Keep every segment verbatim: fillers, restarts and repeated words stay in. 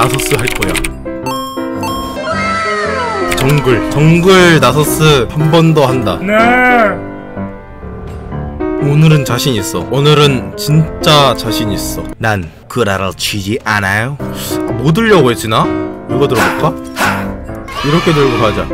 나서스 할 거야. 정글 정글 나서스 한 번 더 한다. 네. 오늘은 자신 있어. 오늘은 진짜 자신 있어. 난 구라를 치지 않아요. 아, 뭐 들려고 했지 나? 이거 들어볼까? 이렇게 들고 가자.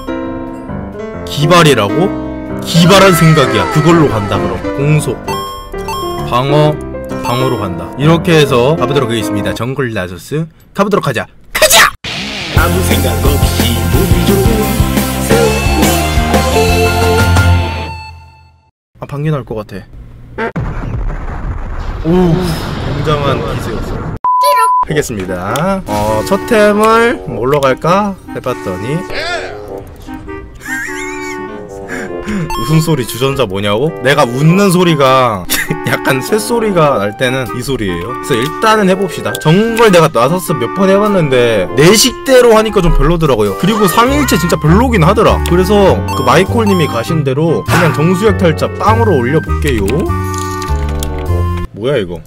기발이라고? 기발한 생각이야. 그걸로 간다 그럼. 공속 방어 방어로 간다. 이렇게 해서 가보도록 하겠습니다. 정글 나서스 가보도록 하자. 가자! 아무 생각 없이 보기 좋은 아 방귀 날 것 같아. 오 굉장한 기세였어. 하겠습니다. 어 첫 템을 뭘로 갈까 해봤더니 웃음소리 주전자 뭐냐고? 내가 웃는 소리가 약간 쇳소리가 날 때는 이 소리예요. 그래서 일단은 해봅시다. 정글 내가 나서스 몇 번 해봤는데 내 식대로 하니까 좀 별로더라고요. 그리고 삼 일째 진짜 별로긴 하더라. 그래서 그 마이콜님이 가신 대로 그냥 정수역 탈자 빵으로 올려볼게요. 뭐야 이거?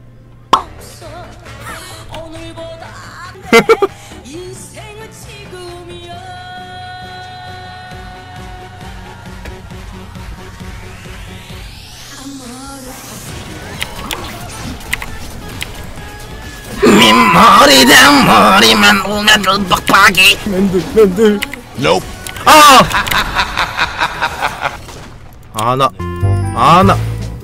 머리당 머리만 오면 좀 빡빡이 맨들 맨들 nope. 아! 아나 아나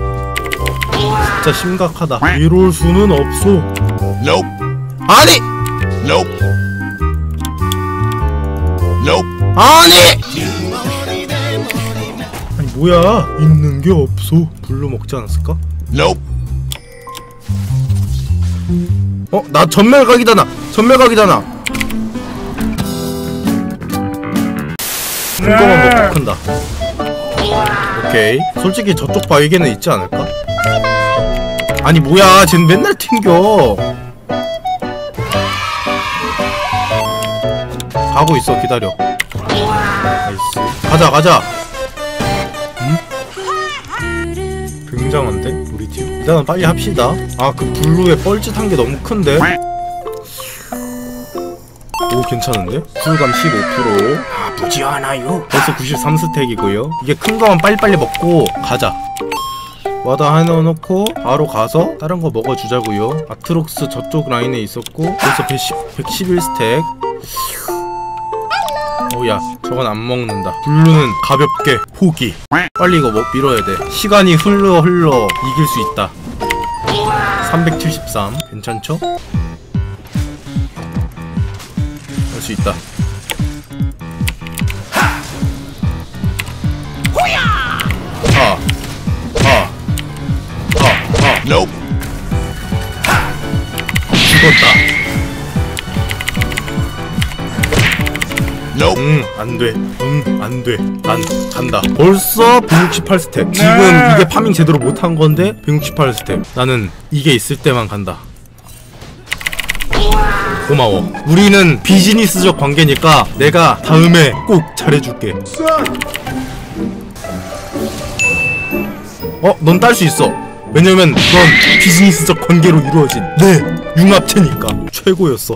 진짜 심각하다. 이럴 수는 없어. nope. 아니 nope. nope. 아니 아니 뭐야 있는 게 없어. 불로 먹지 않았을까? nope. 어? 나 전멸각이잖아! 전멸각이잖아! 이거만 먹고 큰다. 오케이. 솔직히 저쪽 바위게는 있지 않을까? 아니 뭐야 쟤는 맨날 튕겨. 가고 있어. 기다려. 나이스. 가자 가자. 응? 굉장한데? 우리 팀? 일단은 빨리 합시다. 아 그 블루에 뻘짓한 게 너무 큰데? 오 괜찮은데? 쿨감 십오 퍼센트. 아프지 않아요. 벌써 구십삼 스택이고요 이게 큰 거만 빨리빨리 먹고 가자. 와다 하나 넣고 바로 가서 다른 거 먹어주자고요. 아트록스 저쪽 라인에 있었고 벌써 백십일 스택. 오야 저건 안 먹는다. 블루는 가볍게 포기. 빨리 이거 뭐 밀어야 돼. 시간이 흘러 흘러 이길 수 있다. 삼백칠십삼 괜찮죠? 할 수 있다. 아, 아, 아, 아. Nope. 죽었다. Nope. 응, 안 돼. 응, 안 돼. 난 간다. 벌써 백육십팔 스텝. 지금 네. 이게 파밍 제대로 못한 건데 백육십팔 스텝. 나는 이게 있을 때만 간다. 고마워. 우리는 비즈니스적 관계니까 내가 다음에 꼭 잘해줄게. 어? 넌 딸 수 있어. 왜냐면 넌 비즈니스적 관계로 이루어진 내 융합체니까. 최고였어.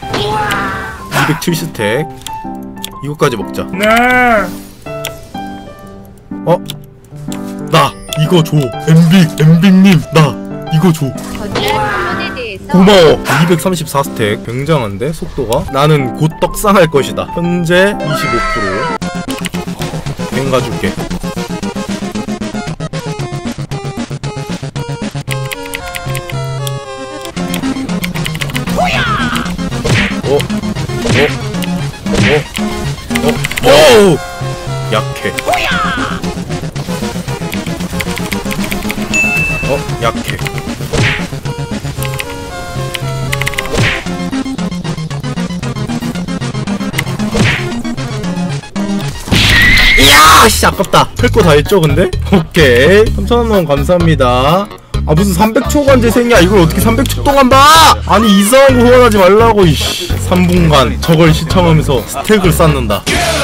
이백칠 스택. 이거까지 먹자. 네. 어? 나 이거 줘. 엠비 엠비님 나 이거 줘. 고마워. 이백삼십사 스택. 굉장한데 속도가? 나는 곧 떡상할 것이다. 현재 이십오 퍼센트. 뱅가 줄게. 어? 어? 어? 어? 오! 약해. 어? 약해. 이야! 씨 아깝다. 할 거 다 했죠 근데? 오케이. 삼천 원 감사합니다. 아 무슨 삼백 초간 재생이야. 이걸 어떻게 삼백 초 동안 봐! 아니 이상한 거 후원하지 말라고. 이씨. 삼 분간 저걸 시청하면서 스택을 쌓는다.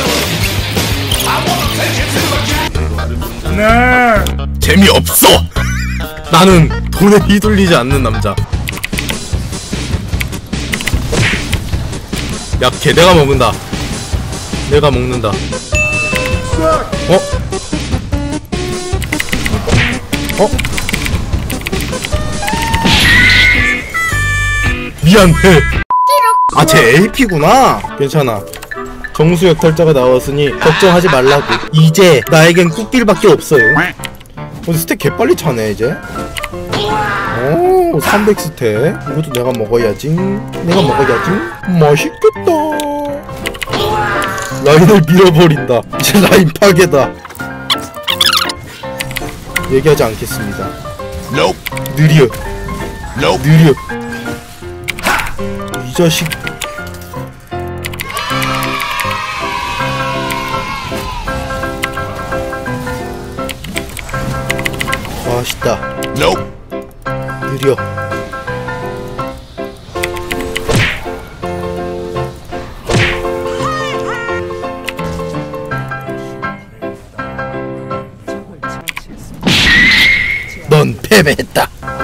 네. 재미없어! 나는 돈에 휘둘리지 않는 남자. 약해. 내가 먹는다. 내가 먹는다. 어? 어? 미안해. 아, 쟤 에이피구나. 괜찮아. 정수역 털자가 나왔으니 걱정하지 말라고. 이제 나에겐 꾹길밖에 없어요. 근데 스택 개빨리 차네 이제. 오, 삼백 스택. 이것도 내가 먹어야지. 내가 먹어야지. 맛있겠다. 라인을 밀어버린다. 이제 라인 파괴다. 얘기하지 않겠습니다. 느려. 느려. 이 자식. 맛있다. 느려. 넌 패배했다.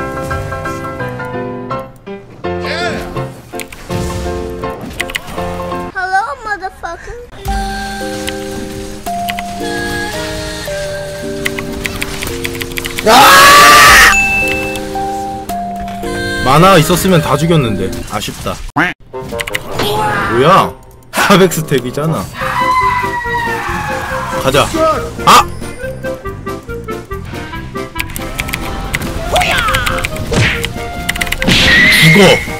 Hello, motherfucker. 아! 만화 있었으면 다 죽였는데 아쉽다. 뭐야? 사백 스택이잖아. 가자. 아! 죽어.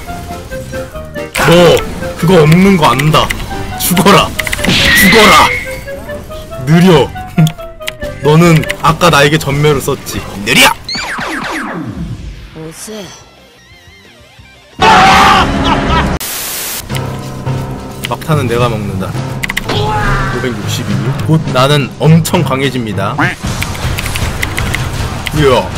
너 그거 없는 거 안다. 죽어라. 죽어라. 느려. 너는 아까 나에게 전멸을 썼지. 느려. 막타는 내가 먹는다. 오백육십이. 곧 나는 엄청 강해집니다. 이야.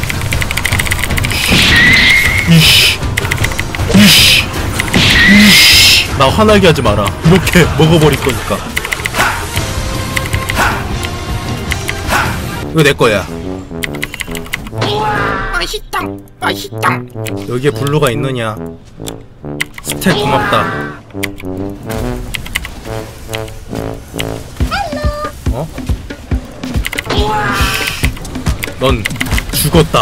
이씨. 이씨. 이씨. 나 화나게 하지 마라. 이렇게 먹어버릴 거니까. 이거 내 거야. 맛있다. 맛있다. 여기에 블루가 있느냐? 스택 고맙다. 어? 넌 죽었다.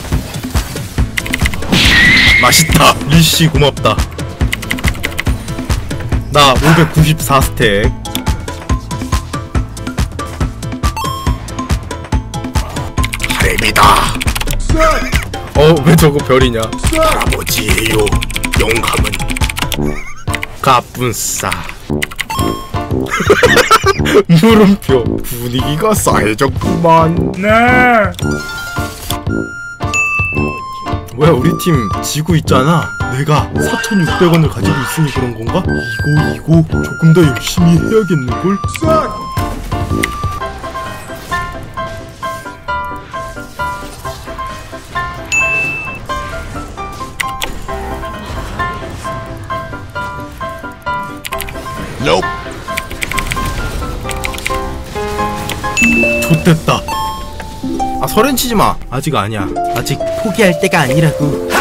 맛있다. 리씨 고맙다. 나 오백구십사 스택. 하렘이다. 어, 왜 저거 별이냐? 할아버지예요. 영감은 가뿐싸. 물음표. 분위기가 싸해졌구만. 네. 뭐야, 우리 팀 지고 있잖아. 내가 사천육백 원을 가지고 있으니 그런 건가? 이거 이거 조금 더 열심히 해야겠는걸? Nope. 좋됐다. 아, 설엔 치지마. 아직 아니야. 아직 포기할 때가 아니라고.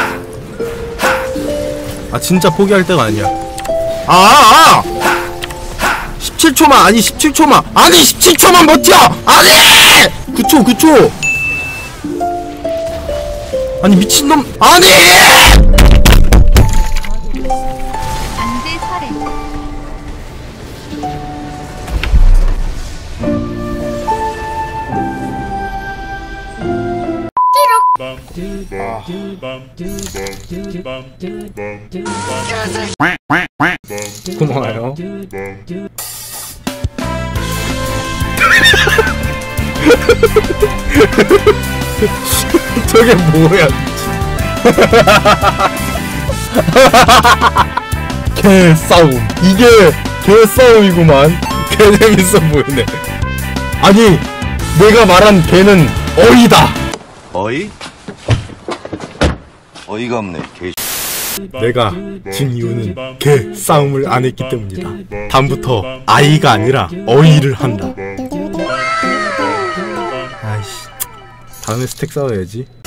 아, 진짜 포기할 때가 아니야. 아, 아! 십칠 초만. 아니 십칠 초만. 아니 십칠 초만 버텨. 아니 구 초 구 초. 아니 미친놈. 아니 안돼 설엔. 고마워요. 저게 뭐야? 개 싸움. 이게 개 싸움이구만. 개 재밌어 보이네. 아니, 내가 말한 개는 어이다. 어이? 어이가 없네. 개. 내가 진 이유는 개 싸움을 안 했기 때문이다. 다음부터 아이가 아니라 어이를 한다. 아이씨, 다음에 스택 싸워야지.